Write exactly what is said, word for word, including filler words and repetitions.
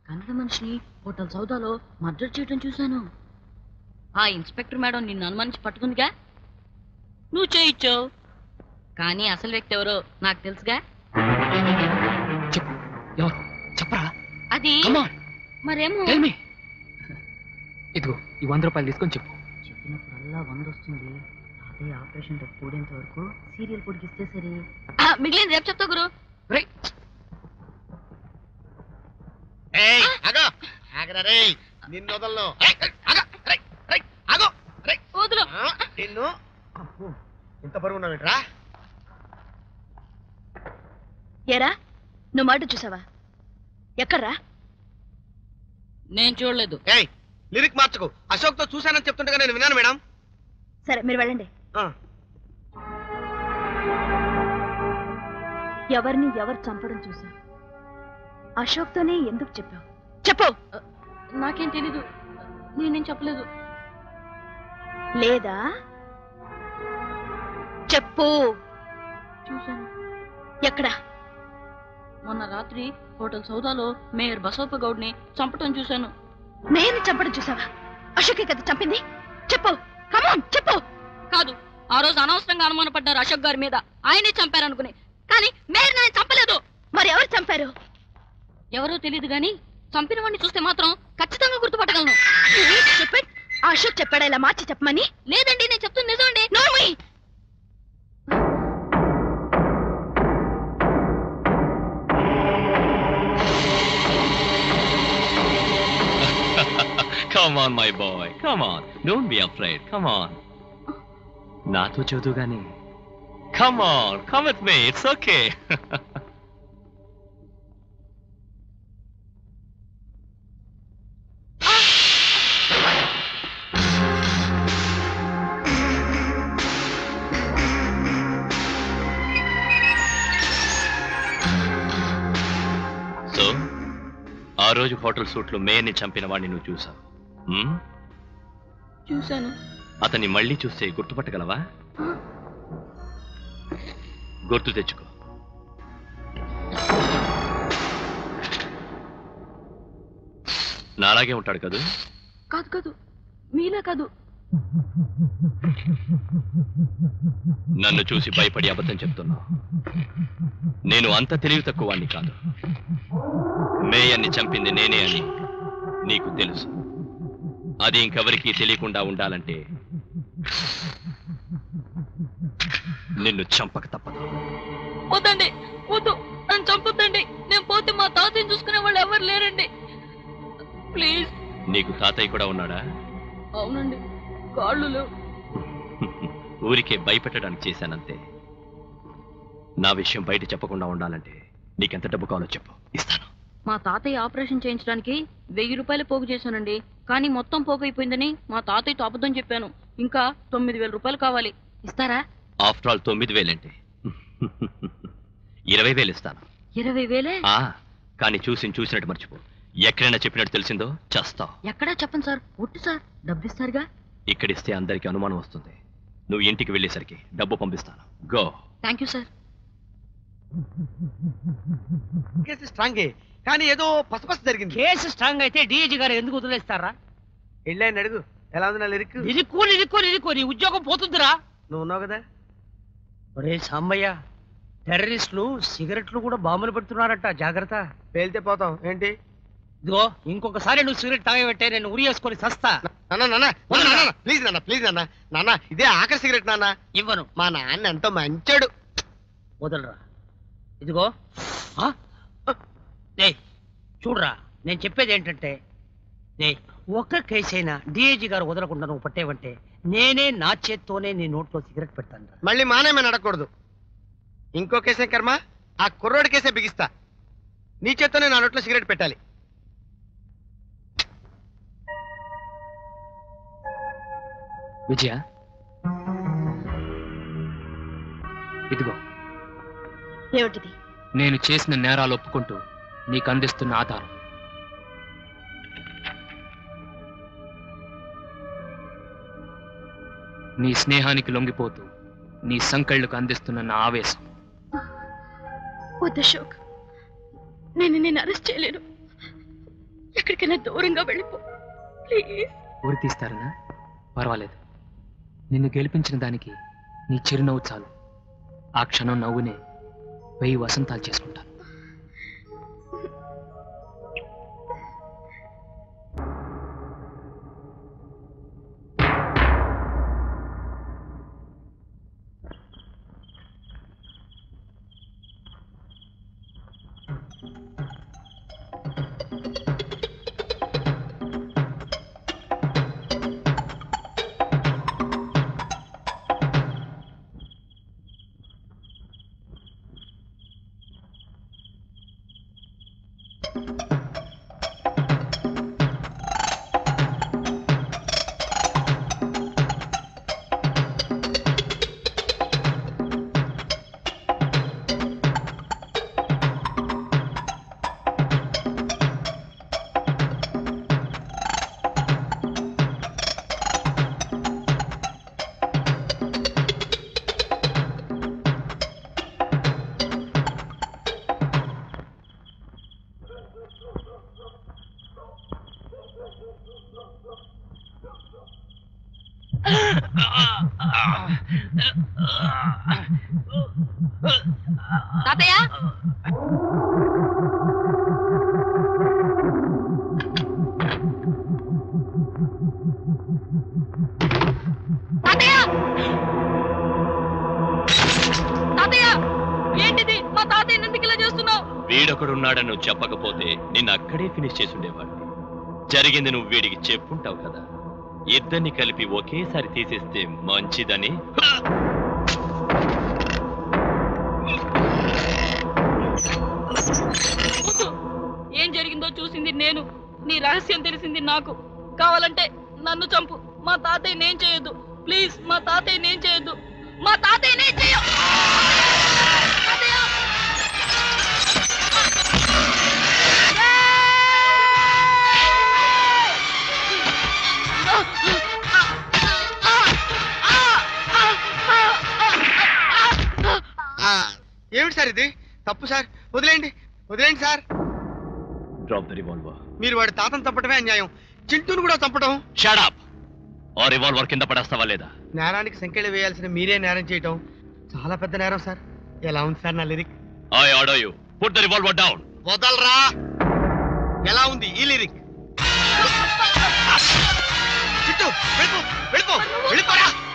కన్నడ మనిషిని hotel సౌదాలో murder చేయడం చూశాను. ఆ ఇన్స్పెక్టర్ మేడం నిన్ను అనుమానించి పట్టుకుందిగా, నువ్వు చేయించావు. కానీ అసలు వ్యక్తి ఎవరో నాకు తెలుసుగా. చెప్పు, ఎవరు చెప్పరా? అది మరేమో. ఇదిగో ఈ వంద రూపాయలు తీసుకొని చెప్పు. చెప్పినప్పుడల్లా వంద వస్తుంది. అదే ఆపరేషన్ రేపు కూడేంత వరకు సీరియల్ పొడిగిస్తే సరే. మిగిలింది రేపు చెప్తా గురు. నిన్ను ఇంత పరువు ఉన్నావేట్రా? ఏరా నువ్వు మాట చూసావా? ఎక్కడ్రా? నేను చూడలేదు. లిరిక్ మార్చుకో. అశోక్ తో చూశానని చెప్తుండగా నేను విన్నాను మేడం. సరే మీరు వెళ్ళండి. ఎవరిని ఎవరు చంపడం చూసా? అశోక్ తోనే ఎందుకు చెప్పావు? చెప్పు. నాకేం తెలీదు, నేనేం చెప్పలేదు. లేదా చెప్పు. చూశాను. ఎక్కడా? మొన్న రాత్రి హోటల్ సౌదాలో మేయర్ బసవప్ప గౌడ్ని చంపటం చూశాను. మేయర్ని చంపడం చూసావా? అశోకే కదా చంపింది. చెప్పు, కమాన్ చెప్పు. కాదు, ఆ రోజు అనవసరంగా అనుమానపడ్డారు అశోక్ గారి మీద. ఆయనే చంపారనుకుని, కానీ మేయర్ నేను చంపలేదు. మరి ఎవరు చంపారు? ఎవరో తెలియదు గాని చంపిన వాడిని చూస్తే మాత్రం ఖచ్చితంగా గుర్తుపట్టగలను. చెప్పి అశోక్ చెప్పాడా ఇలా మార్చి చెప్పమని? లేదండి, నేను చెప్తుంది నిజమండి. నోర్మీ. Come on, my boy. Come on. Don't be afraid. Come on. Nato chodu gani. Come on. Come with me. It's okay. So, ఆ రోజు హోటల్ సూట్ లో మేయర్ని చంపిన వాడిని నువ్వు చూసావు. చూశాను. అతన్ని మళ్ళీ చూస్తే గుర్తుపట్టగలవా? గుర్తు తెచ్చుకో. నాలాగే ఉంటాడు కదూ? కాదు కాదు, మీలా కాదు. నన్ను చూసి భయపడి అబద్ధం చెప్తున్నావు. నేను అంత తెలివి తక్కువ వాణ్ణి కాదు. మేయర్ని చంపింది నేనే అని నీకు తెలుసు. అది ఇంకెవరికీ తెలియకుండా ఉండాలంటే నిన్ను చంపక తప్పదు. వద్దండి, వద్దు, నన్ను చంపొద్దండి. నేను పోతే మా తాతయ్యని చూసుకునే వాళ్ళు ఎవరు లేరండి. ప్లీజ్. నీకు తాతయ్య కూడా ఉన్నాడా? అవునండి, కాళ్ళు లేవు. ఊరికే భయపెట్టడానికి చేశానంతే. నా విషయం బయట చెప్పకుండా ఉండాలంటే నీకెంత డబ్బు కావాలో చెప్పు, ఇస్తాను. మా తాతయ్య ఆపరేషన్ చేయించడానికి వెయ్యి రూపాయలు పోగు చేశానండి. కానీ మొత్తం పోగు అయిపోయిందని మా తాతయ్యతో అబద్ధం చెప్పాను. ఇంకా తొమ్మిది వేల రూపాయలు కావాలి, ఇస్తారా? ఆఫ్టర్ ఆల్ తొమ్మిది వేలేంటి? ఇరవై వేలు ఇస్తాను. ఇరవై వేలే? కానీ చూసి చూసినట్టు మర్చిపో. ఎక్కడైనా చెప్పినట్టు తెలిసిందో చేస్తావు. ఎక్కడా చెప్పండి సార్. ఒట్టు సార్, డబ్బు ఇస్తారుగా. ఇక్కడిస్తే అందరికీ అనుమానం వస్తుంది. నువ్వు ఇంటికి వెళ్ళేసరికి డబ్బు పంపిస్తాను. Go. Thank you sir. Case స్ట్రాంగే, కానీ ఏదో పసపస జరిగింది. కేసు స్ట్రాంగ్ అయితే డీజీ గారు ఎందుకు వదిలేస్తారా? వెళ్ళాయని అడుగు. ఎలా ఉంది నా లిరిక్? ఇరుక్కో ఇరుక్కో ఇరుక్కో నీ ఉద్యోగం పోతుందిరా. నువ్వు ఉన్నావు కదా. ఒరే సాంబయ్య, టెర్రరిస్టులు సిగరెట్లు కూడా బాంబులు పెడుతున్నారట, జాగ్రత్త. పేలితే పోతాం ఏంటి? ఇదిగో ఇంకొకసారి నువ్వు సిగరెట్ తాగబెట్టే నేను ఉరి వేసుకొని సస్తా. ప్లీజ్ నాన్న, ప్లీజ్ నాన్న. నాన్న ఇదే ఆఖరి సిగరెట్ నాన్న. ఇవ్వను. మా నాన్న ఎంతో మంచాడు. వదలరా. ఇదిగో చూడరా, నేను చెప్పేది ఏంటంటే, ఒక్క కేసైనా డిఐజీ గారు వదలకుండా నువ్వు పట్టేవంటే నేనే నా చేత్తోనే నీ నోట్లో సిగరెట్ పెడతాను. మళ్ళీ మానేమని అడగకూడదు. ఇంకో కేసే కర్మ, ఆ కుర్రోడి కేసే బిగిస్తా. నీ చేత్తోనే నా నోట్లో సిగరెట్ పెట్టాలి. విజయ, ఇదిగో. ఏమిటిది? నేను చేసిన నేరాలు ఒప్పుకుంటూ నీకు అందిస్తున్న ఆధారం. నీ స్నేహానికి లొంగిపోతూ నీ సంకళ్ళకు అందిస్తున్న నా ఆవేశం. వద్దు అశోక్, నేను నేను అరెస్ట్ చేయలేను. ఎక్కడికైనా దూరంగా వెళ్ళిపో ప్లీజ్. ఊరి తీస్తారనా? పర్వాలేదు. నిన్ను గెలిపించిన దానికి నీ చిరునవ్వు చాలు. ఆ క్షణం నవ్వునే వెయ్యి వసంతాలు చేసుకుంటాను. తాతయ్య తాతయ్య తాతయ్య ఏంటిది? మా తాతయ్య ఎందుకు ఇలా చేస్తున్నావు? వీడొకడున్నాడని నువ్వు చెప్పకపోతే నిన్ను అక్కడే ఫినిష్ చేసి ఉండేవాడు. జరిగింది నువ్వు వీడికి చెప్పుంటావు కదా. ఇద్దరిని కలిపి ఒకేసారి తీసేస్తే మంచిదని. ఏం జరిగిందో చూసింది నేను, నీ రహస్యం తెలిసింది నాకు. కావాలంటే నన్ను చంపు, మా తాతయ్య నేను చేయొద్దు ప్లీజ్. మా తాతయ్య నేను చేయొద్దు, మా తాతయ్య నేను చేయ. ఏమిటి సార్ ఇది? తప్పు సార్, వదిలేండి వదిలేండి సార్. Drop the revolver. మీరు వాడి తాతను చంపటమే అన్యాయం, చింటూను కూడా చంపటం. Shut up. ఆ రివాల్వర్ కింద పడేస్తావా లేదా? నేరానికి సంఖ్యలు వేయాల్సిన మీరే నేరం చేయటం చాలా పెద్ద నేరం సార్. ఎలా ఉంది సార్ నా lyric? I order you put the revolver down. వదలరా. ఎలా ఉంది ఈ లిరిక్? చింటూ వెళ్ళిపో వెళ్ళిపో వెళ్ళిపోరా.